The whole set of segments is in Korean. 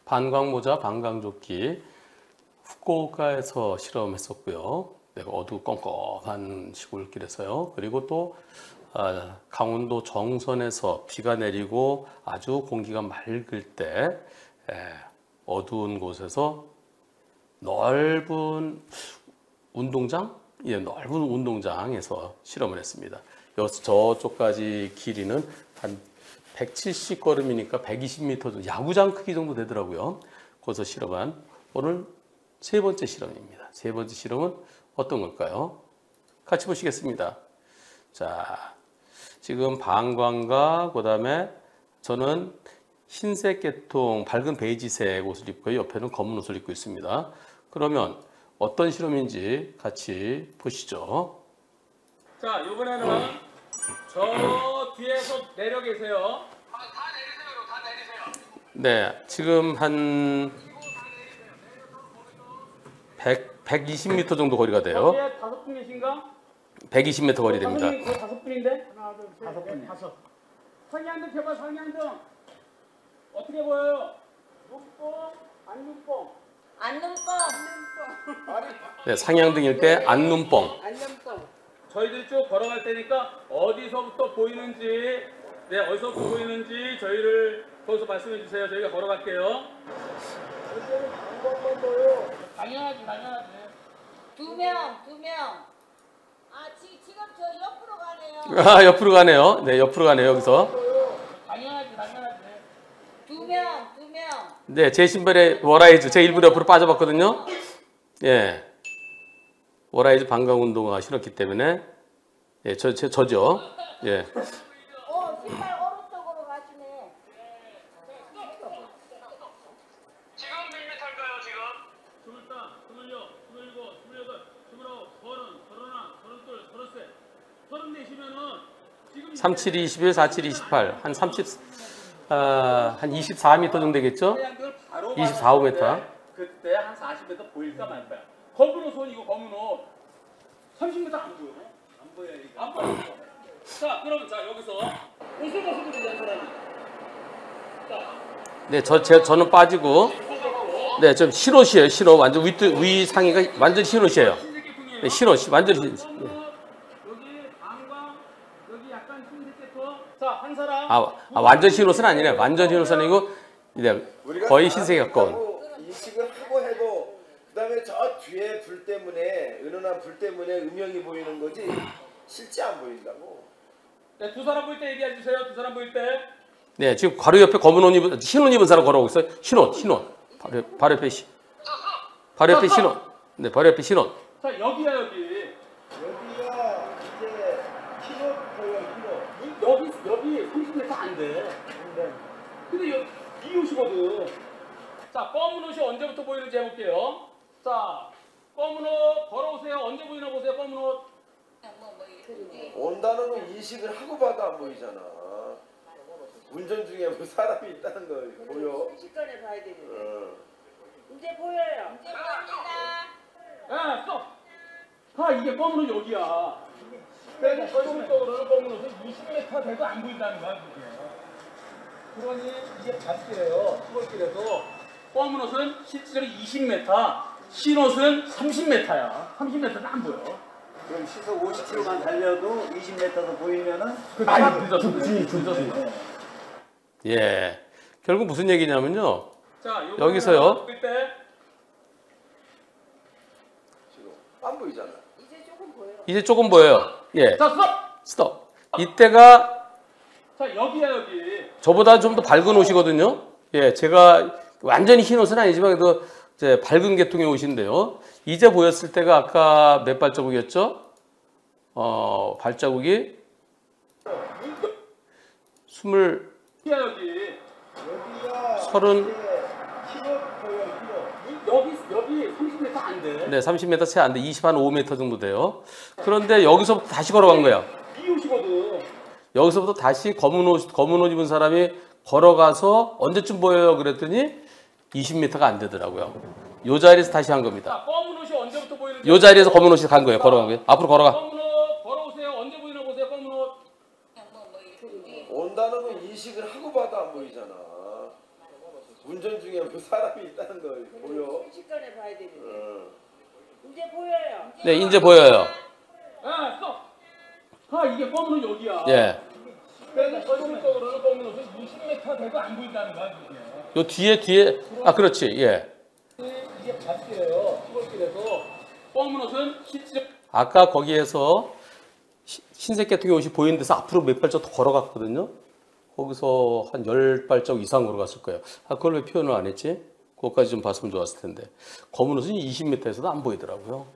반광모자, 반광조끼 후쿠오카에서 실험했었고요. 내가 어두컴컴한 시골길에서요. 그리고 또 강원도 정선에서 비가 내리고 아주 공기가 맑을 때 어두운 곳에서 넓은 운동장? 예, 넓은 운동장에서 실험을 했습니다. 여기서 저쪽까지 길이는 한 170걸음이니까 120m 정도, 야구장 크기 정도 되더라고요. 거기서 실험한 오늘 세 번째 실험입니다. 세 번째 실험은 어떤 걸까요? 같이 보시겠습니다. 자, 지금 방광과 그다음에 저는 흰색 계통 밝은 베이지색 옷을 입고 옆에는 검은 옷을 입고 있습니다. 그러면 어떤 실험인지 같이 보시죠. 자, 이번에는 저 뒤에서 내려 계세요. 다 내리세요. 다 내리세요. 네, 지금 한 120m 정도 거리가 돼요. 뒤에 5분이신가? 120m 거리 됩니다. 선생님 거의 5분인데? 하나, 둘, 셋, 5분. 5. 상향등 켜봐, 상향등. 어떻게 보여요? 눈뽕, 안 눈뽕? 안 눈뽕. 네, 상향등일 때 안눈뽕. 저희들이 쭉 걸어갈 테니까 어디서부터 보이는지, 네, 어디서부터 보이는지 저희를 거기서 말씀해 주세요. 저희가 걸어갈게요. 당연하지. 두 명. 아, 지금 저 옆으로 가네요. 아, 옆으로 가네요. 네, 옆으로 가네요. 여기서. 당연하지. 두 명. 네, 제 신발에 워라이즈 제 일부러 옆으로 빠져봤거든요. 예, 워라이즈 방광 운동화 신었기 때문에 예, 저죠. 예. 신발 오른쪽으로 가시네. 지금 몇 미터일까요, 지금? 24, 26, 27, 28, 29, 30, 31, 32, 34시면은 지금 37, 21, 47, 28. 한 24m 정도 되겠죠? 24, 5m. 그때 한 40m 보일까 말까요? 검은 옷은 이거 검은 옷 30m 안 보여? 안 보여 이거. 안 보여. 자, 그러면 자 여기서 옷을 벗으면 되는 사람이. 자, 네, 저는 빠지고. 네, 좀 흰옷이에요. 흰옷 완전 위 상의가 완전 흰옷이에요. 네, 흰옷 완전 흰. 여기 방광, 여기 약간 흰색 계통. 자, 한 사람. 완전 흰옷은 아니네. 완전 흰옷은 아니고 네, 거의 흰색에 가까운. 인식을 하고 해도 그다음에 저 뒤에 불 때문에 은은한 불 때문에 음영이 보이는 거지 실제 안 보인다고. 네, 두 사람 보일 때 얘기해 주세요. 두 사람 보일 때. 네, 지금 바로 옆에 검은 옷 입은 흰옷 입은 사람 걸어오고 있어요. 흰옷. 바로 옆에 바로 옆에 흰옷. 네, 바로 옆에 흰옷. 자, 여기야 여기. 여기가 이제 키로 보여 키로. 여기 30m 안 돼. 근데 여기 이 옷이거든. 자, 검은 옷이 언제부터 보이는지 해볼게요. 자, 검은 옷 걸어오세요. 언제 보이나 보세요. 검은 옷. 온다는 건 인식을 하고 봐도 안 보이잖아. 운전 중에 뭐 사람이 있다는 걸 보여. 순식간에 봐야 되는데. 이제 보여요. 이제 보입니다. 야, 스톱. 이게 검은 옷 여기야. 그래서 결국적으로는 검은 옷은 20m 돼도 안 보인다는 거야, 그게. 그러니 이게 밭길이에요. 시골길에서 검은 옷은 실제로 20m, 흰 옷은 30m야. 30m는 안 보여. 그럼 시속 50km만 달려도 20m도 보이면은 늦었어. 예. 결국 무슨 얘기냐면요. 자, 여기서요. 때 지금 안 보이잖아. 이제 조금 보여요. 예. 자, 스톱. 이때가 자, 여기야 여기. 저보다 좀 더 밝은 옷이거든요. 예, 제가 완전히 흰 옷은 아니지만 그래도 이제 밝은 계통의 옷인데요. 이제 보였을 때가 아까 몇 발자국이었죠? 발자국이 여기야 여기. 여기가 30, 키로 보여 키로. 여기 30m 안 돼. 네, 30m 채 안 돼. 25m 정도 돼요. 그런데 여기서부터 다시 걸어간 거예요. 이 옷이거든. 여기서부터 다시 검은 옷 입은 사람이 걸어가서 언제쯤 보여요? 그랬더니 20m가 안 되더라고요. 요 자리에서 다시 한 겁니다. 자, 검은 옷이 언제부터 보이는지. 요 자리에서 검은 옷이 간 거예요. 걸어간 거예요. 앞으로 걸어가. 검은 옷 걸어오세요. 언제 보이나 보세요. 검은 옷. 온다는 건 인식을 하고 봐도 안 보이잖아. 운전 중에 뭐 사람이 있다는 거 보여? 순식간에 봐야 되는데. 어. 이제 보여요. 네, 이제 보여요. 야, 스톱. 이게 검은 옷 여기야. 예. 그러니까 현실적으로는 검은 옷은 20m 돼도 안 보인다는 거야, 그게. 요 뒤에 그렇지. 예. 이게 밭이에요. 시골길에서 검은 옷은 실제 아까 거기에서 흰색 계통의 옷이 보이는 데서 앞으로 몇 발짝 더 걸어갔거든요. 거기서 한 10발짝 이상 걸어갔을 거예요. 그걸 왜 표현을 안 했지? 그것까지 좀 봤으면 좋았을 텐데. 검은 옷은 20m에서도 안 보이더라고요.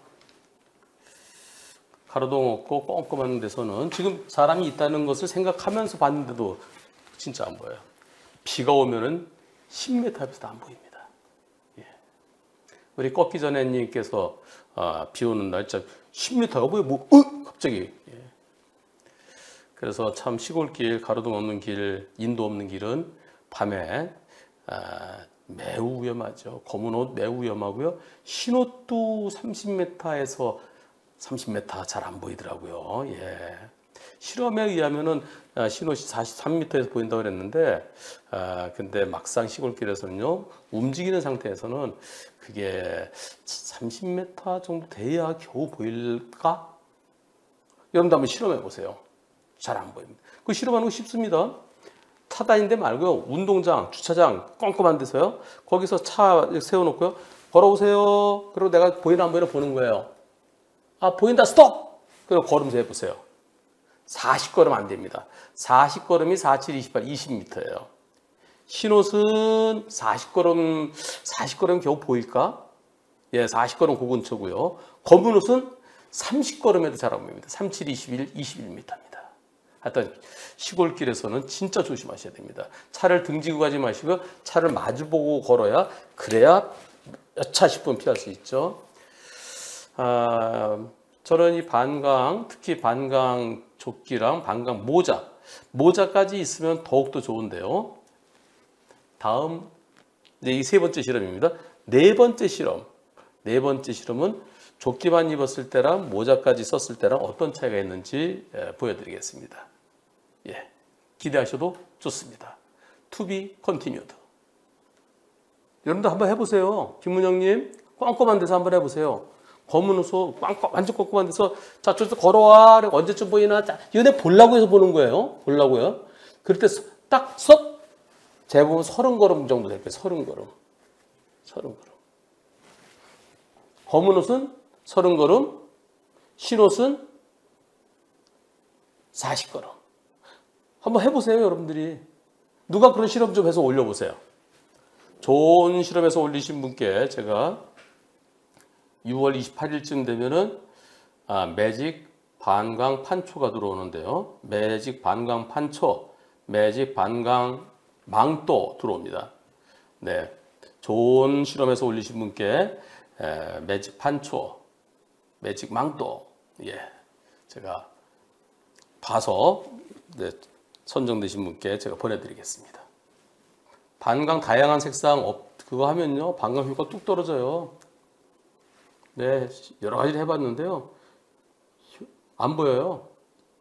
가로등 없고 꼼꼼한 데서는 지금 사람이 있다는 것을 생각하면서 봤는데도 진짜 안 보여요. 비가 오면은 10m 앞에서도 안 보입니다. 예. 우리 꺾기 전에 님께서 비 오는 날 진짜 10m가 보여 갑자기. 예. 그래서 참 시골길, 가로등 없는 길, 인도 없는 길은 밤에 매우 위험하죠. 검은 옷 매우 위험하고요. 흰 옷도 30m에서 30m 잘 안 보이더라고요. 예. 실험에 의하면은 흰 옷이 43m에서 보인다고 그랬는데, 근데 막상 시골길에서는요, 움직이는 상태에서는 그게 30m 정도 돼야 겨우 보일까? 여러분도 한번 실험해 보세요. 잘 안 보입니다. 그 실험하는 거 쉽습니다. 차 다니는 데 말고요. 운동장, 주차장 꼼꼼한 데서요. 거기서 차 세워놓고요. 걸어오세요. 그리고 내가 보이나 안 보이나 보는 거예요. 보인다. 스톱! 그리고 걸으면서 해보세요. 40걸음 안 됩니다. 40걸음이 47, 28, 20m예요. 흰옷은 40걸음 겨우 보일까? 예, 40걸음 그 근처고요. 검은 옷은 30걸음에도 잘 안 보입니다. 37, 21, 21m입니다. 하여튼 시골길에서는 진짜 조심하셔야 됩니다. 차를 등지고 가지 마시고 차를 마주보고 걸어야 그래야 여차 싶으면 피할 수 있죠. 저는 이 반강, 특히 반강 조끼랑 반강 모자까지 있으면 더욱더 좋은데요. 다음 이제 이 세 번째 실험입니다. 네 번째 실험은 조끼만 입었을 때랑 모자까지 썼을 때랑 어떤 차이가 있는지 보여드리겠습니다. 예, 기대하셔도 좋습니다. To be continued. 여러분도 한번 해보세요. 김문영님, 꼼꼼한 데서 한번 해보세요. 검은 옷, 완전 꼼꼼한 데서 자, 저기서 걸어와. 언제쯤 보이나? 이거 보려고 해서 보는 거예요. 보려고요. 그럴 때 딱 쏙! 제가 보면 30걸음 정도 될 거예요. 30걸음. 검은 옷은 30걸음, 흰 옷은 40걸음. 한번 해보세요, 여러분들이. 누가 그런 실험 좀 해서 올려보세요. 좋은 실험해서 올리신 분께 제가 6월 28일쯤 되면은 매직 반강 판초가 들어오는데요. 매직 반강 판초, 매직 반강 망토 들어옵니다. 네, 좋은 실험해서 올리신 분께 매직 판초, 매직 망토, 예, 제가 봐서 선정되신 분께 제가 보내드리겠습니다. 반강 다양한 색상 그거 하면요 반강 효과 뚝 떨어져요. 네, 여러 가지를 해봤는데요 안 보여요.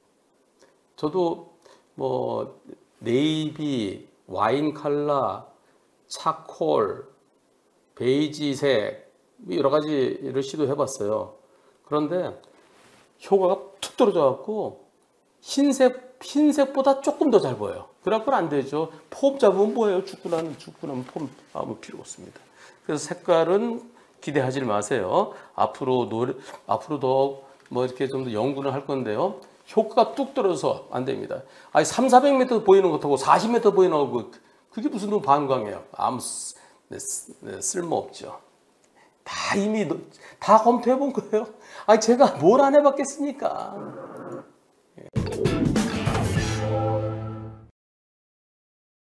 저도 뭐 네이비, 와인 컬러, 차콜, 베이지색 여러 가지를 시도해봤어요. 그런데 효과가 툭 떨어져갖고 흰색보다 조금 더 잘 보여요. 그래갖고는 안 되죠. 폼 잡으면 뭐예요? 죽고 나면 폼 아무 필요 없습니다. 그래서 색깔은 기대하지 마세요. 앞으로 더 뭐 이렇게 좀 더 연구를 할 건데요. 효과가 뚝 떨어져서 안 됩니다. 300-400m 보이는 것하고 40m 보이는 거하고 그게 무슨 반광이에요. 아무 쓸모없죠. 이미 다 검토해 본 거예요. 제가 뭘 안 해봤겠습니까?